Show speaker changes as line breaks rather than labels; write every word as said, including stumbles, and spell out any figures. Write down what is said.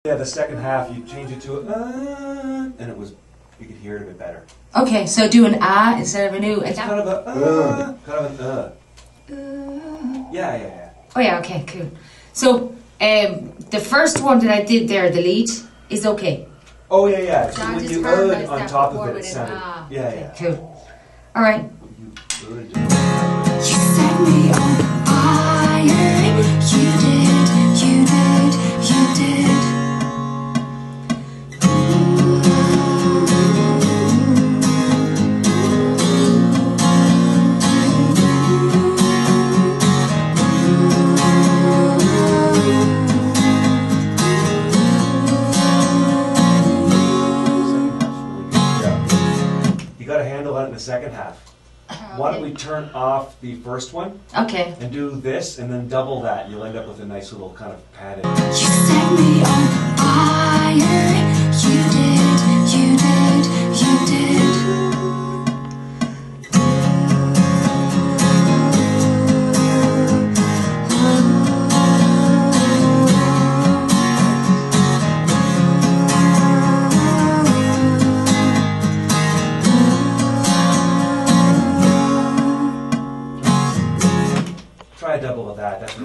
Yeah, the second half, you change it to a, uh, and it was, you could hear it a bit better.
Okay, so do an ah instead of a new.
It's kind of a, uh, kind of an uh. uh. Yeah, yeah, yeah.
Oh yeah, okay, cool. So, um, the first one that I did there, the lead, is okay.
Oh yeah, yeah. So
John
when
just
you
heard
uh on
that
top
before
of it, it
with an
sounded,
ah.
yeah,
Okay,
yeah.
cool. All right.
You
You set me on fire. You did, you did, you did.
You got a handle on it in the second half. Why don't we turn off the first one
Okay.
and do this and then double that? You'll end up with a nice little kind of padded.
You set me on fire. You did, you did, you did.
Try a double of that. That's